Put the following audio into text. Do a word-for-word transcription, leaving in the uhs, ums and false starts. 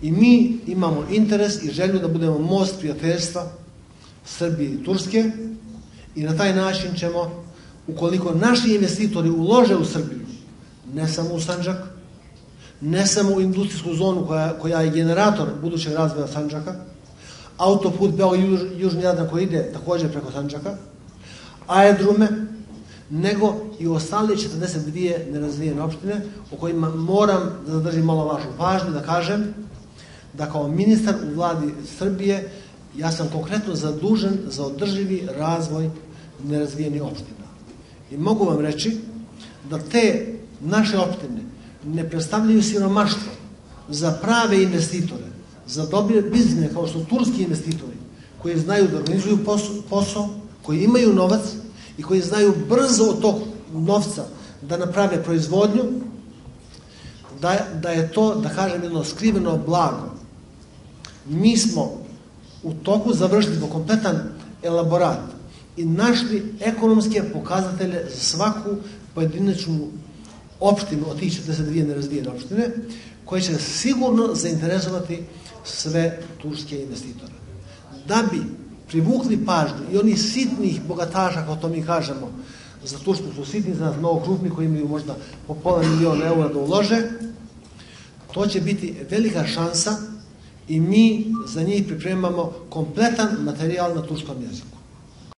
I mi imamo interes i želju da budemo most prijateljstva Srbije i Turske i na taj način ćemo, ukoliko naši investitori ulože u Srbiju, ne samo u Sandžak, ne samo u industrijsku zonu koja, koja je generator budućeg razvoja Sandžaka, autoput Beograd-Južni Jadran koji ide također preko Sandžaka, aerodrome, nego i ostale četrdeset dvije nerazvijene opštine o kojima moram da zadržim malo vašu pažnju, da kažem da kao ministar u vladi Srbije ja sam konkretno zadužen za održivi razvoj nerazvijenih opština. I mogu vam reći da te naše opštine ne predstavljaju siromaštvo za prave investitore, za dobre bizne kao što turski investitori koji znaju da organizuju posao, koji imaju novac i koji znaju brzo od tog novca da naprave proizvodnju, da, da je to, da kažem, jedno skriveno blago. Mi smo u toku završili kompletan elaborat i našli ekonomske pokazatelje za svaku pojedinačnu opštinu od tih četrdeset dvije nerazvijene opštine, koje će sigurno zainteresovati sve turske investitore. Da bi privukli pažnju i onih sitnih bogataša, kao to mi kažemo, za Tursku su sitni, za nas mnogo krupni koji imaju možda po pola miliona eura da ulože, to će biti velika šansa i mi za njih pripremamo kompletan materijal na turskom jeziku.